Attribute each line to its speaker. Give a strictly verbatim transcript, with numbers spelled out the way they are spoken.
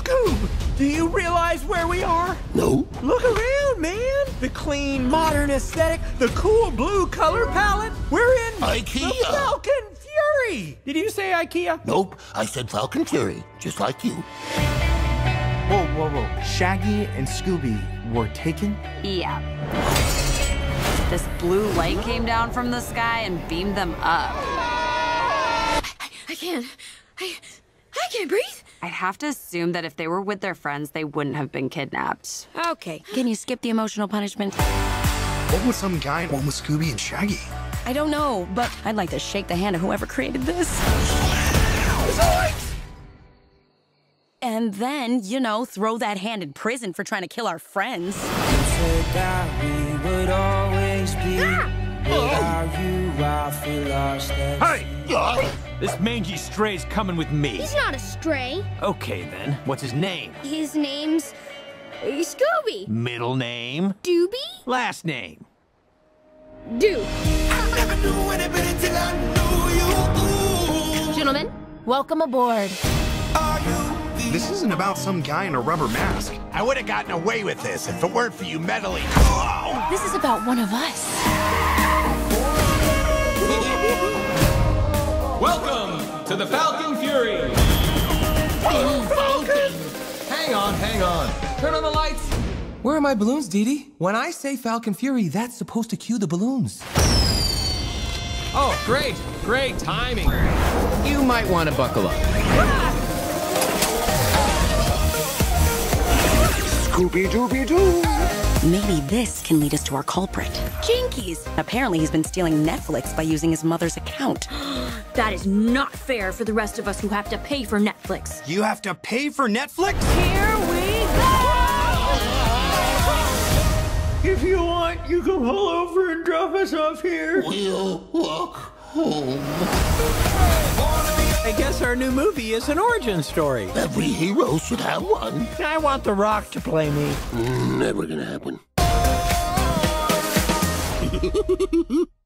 Speaker 1: Scoob, do you realize where we are?
Speaker 2: No.
Speaker 1: Look around, man. The clean, modern aesthetic, the cool blue color palette. We're in
Speaker 2: IKEA.
Speaker 1: the Falcon Fury. Did you say IKEA?
Speaker 2: Nope, I said Falcon Fury, just like you.
Speaker 3: Whoa, whoa, whoa. Shaggy and Scooby were taken?
Speaker 4: Yeah. This blue light came down from the sky and beamed them up.
Speaker 5: I, I can't. I, I can't breathe.
Speaker 4: I'd have to assume that if they were with their friends, they wouldn't have been kidnapped.
Speaker 5: Okay.
Speaker 4: Can you skip the emotional punishment?
Speaker 3: What was some guy in one with Scooby and Shaggy?
Speaker 4: I don't know, but I'd like to shake the hand of whoever created this. And then, you know, throw that hand in prison for trying to kill our friends.
Speaker 1: Hey! This mangy stray's coming with me.
Speaker 6: He's not a stray.
Speaker 1: Okay, then. What's his name?
Speaker 6: His name's uh, Scooby.
Speaker 1: Middle name?
Speaker 6: Doobie?
Speaker 1: Last name?
Speaker 6: Doo. Gentlemen, welcome aboard.
Speaker 3: This isn't about some guy in a rubber mask.
Speaker 7: I would have gotten away with this if it weren't for you meddling.
Speaker 6: This is about one of us.
Speaker 8: Welcome to the Falcon Fury!
Speaker 9: Hang on, hang on. Turn on the lights. Where are my balloons, Dee Dee? When I say Falcon Fury, that's supposed to cue the balloons.
Speaker 8: Oh, great, great timing.
Speaker 10: You might want to buckle up.
Speaker 2: Scooby-Dooby-Doo!
Speaker 4: Maybe this can lead us to our culprit.
Speaker 5: Jinkies.
Speaker 4: Apparently, he's been stealing Netflix by using his mother's account.
Speaker 5: That is not fair for the rest of us who have to pay for Netflix.
Speaker 3: You have to pay for Netflix?
Speaker 5: Here we go!
Speaker 1: If you want, you can pull over and drop us off here.
Speaker 2: We'll walk home.
Speaker 1: I guess our new movie is an origin story.
Speaker 2: Every hero should have one.
Speaker 1: I want The Rock to play me.
Speaker 2: Never gonna happen.